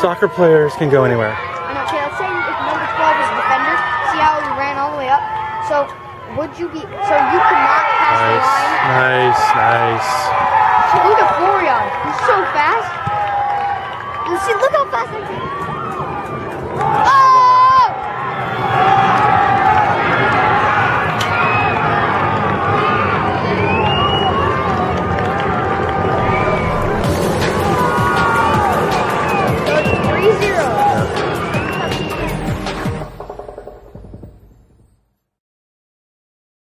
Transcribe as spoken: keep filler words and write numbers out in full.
Soccer players can go anywhere. I know. Okay, let's say if number twelve is a defender. See how he ran all the way up? So would you be? So you could not pass the Nice, line. nice, nice. Look at Florian. He's so fast. You see, look how fast I can.